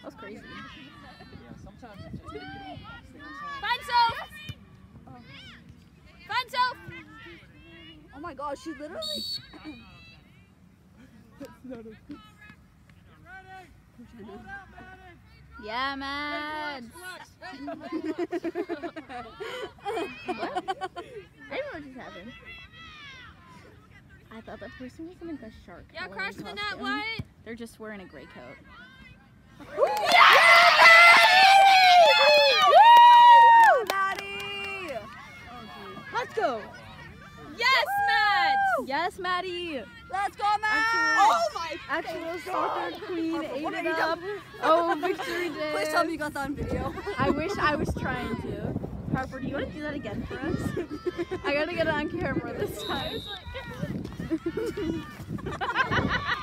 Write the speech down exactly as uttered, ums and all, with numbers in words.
That was crazy. Yeah, sometimes it's just difficult. Find Soph! Find Soph! Oh my gosh, she literally. Yeah, Mads. What? I didn't know what just happened. I thought that person was in like a shark. Yeah, crash the net, what? They're just wearing a gray coat. Maddie! Let's go! Yes, Mads! Yes, Maddie! Let's go, Matt! Oh my Actual soccer queen Harper, ate what it are you up. Oh, victory day! Please tell me you got that on video. I wish I was trying to. Harper, do you want to do that again for us? I gotta get it on camera this time.